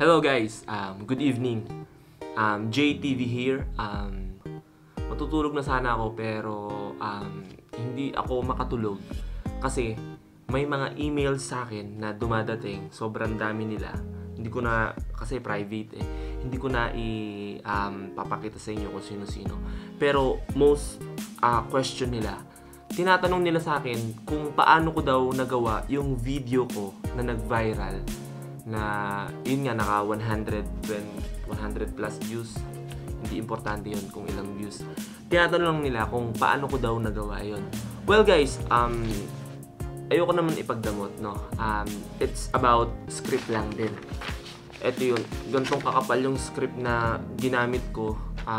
Hello guys, good evening. JTV here. Matutulog na sana ako pero hindi ako makatulog kasi may mga emails sa akin na dumadating. Sobrang dami nila. Hindi ko na, kasi private hindi ko na papakita sa inyo kung sino-sino. Pero most question nila, tinatanong nila sa akin kung paano ko daw nagawa yung video ko na nag-viral na yun nga naka 100 plus views. Hindi importante yun kung ilang views. Tinatanong nila kung paano ko daw nagawa yun. Well guys, ayoko naman ipagdamot, no? It's about script lang din. Ito yun, gantong kakapal yung script na ginamit ko.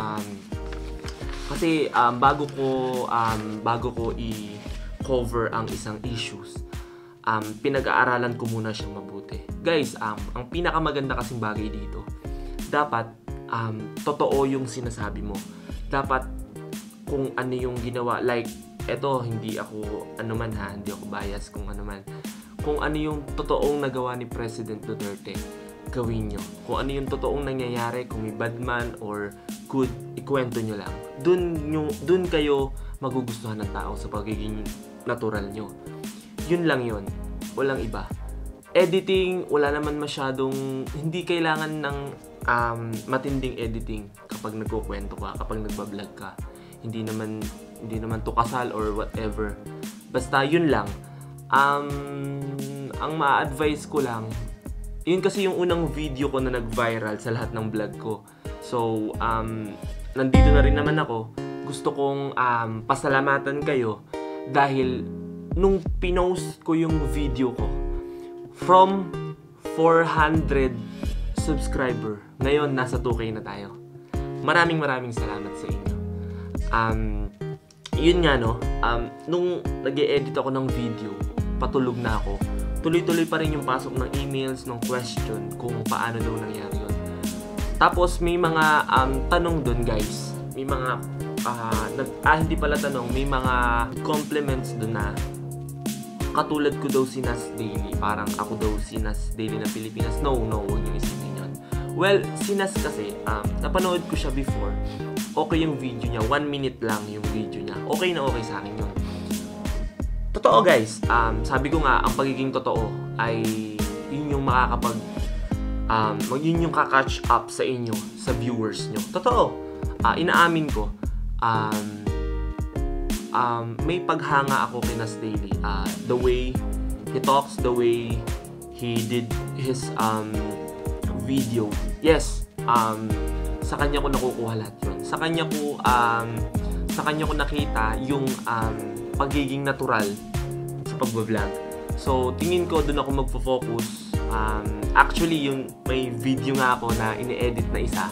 Kasi bago ko i-cover ang isang issues, pinag-aaralan ko muna siyang mabuti. Guys, ang pinakamaganda kasing bagay dito, dapat totoo yung sinasabi mo. Dapat kung ano yung ginawa, like eto, hindi ako hindi ako bias kung ano man. Kung ano yung totoong nagawa ni President Duterte, gawin nyo. Kung ano yung totoong nangyayari, kung may bad man or good, ikwento nyo lang. Dun kayo magugustuhan ng tao sa pagiging natural nyo. Yun lang yun. Walang iba. Editing, wala naman masyadong, hindi kailangan ng matinding editing kapag nagkukwento ka, kapag nagbablog ka. Hindi naman to kasal or whatever. Basta yun lang. Ang ma-advise ko lang, yun kasi yung unang video ko na nag-viral sa lahat ng vlog ko. So, nandito na rin naman ako. Gusto kong pasalamatan kayo dahil nung pinost ko yung video ko, from 400 subscriber, ngayon nasa 2K na tayo. Maraming salamat sa inyo. Yun nga no, nung nag-e-edit ako ng video, patulog na ako. Tuloy-tuloy pa rin yung pasok ng emails, ng question kung paano daw nangyari yun. Tapos may mga tanong dun guys. May mga hindi pala tanong, may mga compliments dun na katulad ko daw si Nas Daily. Parang ako daw si Nas Daily ng Pilipinas. No, huwag niyo isipin yun. Well, si Nas kasi, napanood ko siya before. Okay yung video niya. 1 minute lang yung video niya. Okay na okay sa akin yun. Totoo guys. Sabi ko nga, ang pagiging totoo ay yun yung makakapag yun yung kakatch up sa inyo, sa viewers nyo. Totoo. Inaamin ko. May paghanga ako kay Nas Daily. The way he talks, the way he did his video. Yes, sa kanya ko nakukuha lahat yun. Sa kanya ko nakita yung pagiging natural sa pagbablog. So, tingin ko doon ako magfo-focus. Actually, yung may video nga ako na ini-edit na isa.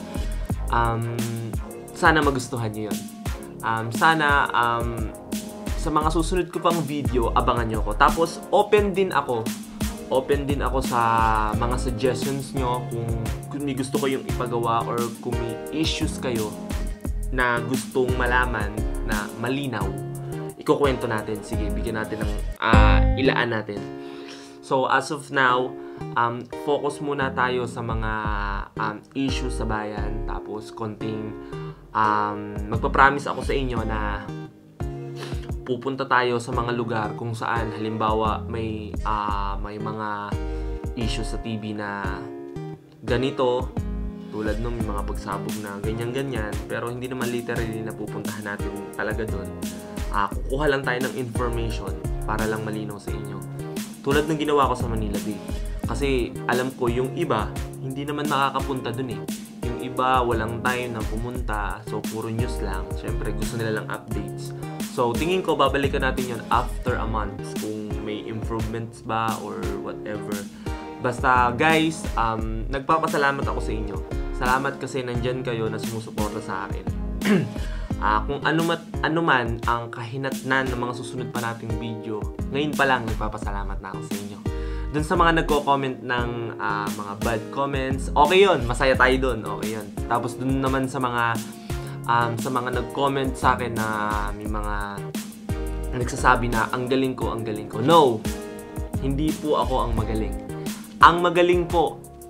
Sana magustuhan niyo yun. Sana sa mga susunod ko pang video, abangan nyo ako. Tapos open din ako sa mga suggestions nyo kung may gusto kayong ipagawa or kung may issues kayo na gustong malaman na malinaw, ikukwento natin. Sige, bigyan natin ng ilaan natin. So as of now, focus muna tayo sa mga issues sa bayan. Tapos konting magpapromise ako sa inyo na pupunta tayo sa mga lugar kung saan halimbawa may mga issues sa TV na ganito, tulad nung may mga pagsabog na ganyan-ganyan, pero hindi naman literally na pupuntahan natin talaga doon. Kukuha lang tayo ng information para lang malinaw sa inyo. Tulad ng ginawa ko sa Manila Bay. Kasi alam ko yung iba hindi naman makakapunta doon eh. Yung iba walang time na pumunta, so puro news lang. Syempre gusto nila lang updates. So tingin ko babalikan natin yun after a month kung may improvements ba or whatever. Basta guys, nagpapasalamat ako sa inyo. Salamat kasi nandyan kayo na sumusuporta sa akin. Kung ano man ang kahinatnan ng mga susunod pa nating video, ngayon pa lang nagpapasalamat na ako sa inyo. Dun sa mga nagko-comment ng mga bad comments, okay yun, masaya tayo dun, okay yun. Tapos dun naman sa mga nag-comment sa akin na may mga nagsasabi na ang galing ko. No, hindi po ako ang magaling. Ang magaling po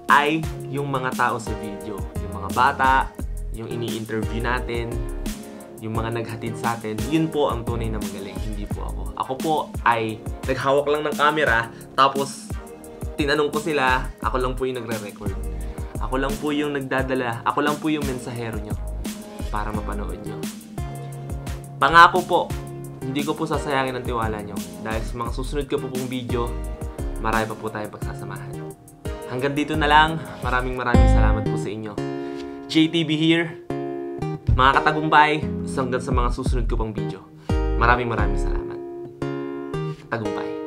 ay yung mga tao sa video. Yung mga bata, yung ini-interview natin, yung mga naghatid sa atin, yun po ang tunay na magaling, hindi po ako. Ako po ay naghawak lang ng camera, tapos tinanong ko sila, ako lang po yung nagre-record. Ako lang po yung nagdadala, ako lang po yung mensahero nyo para mapanood nyo. Pangako po, hindi ko po sasayangin ang tiwala nyo. Dahil sa mga susunod ko po pong video, marami pa po tayong pagsasamahan. Hanggang dito na lang, maraming salamat po sa inyo. JTB here, mga katagumpay, hanggang sa mga susunod ko pang video. Maraming salamat. Tagumpay.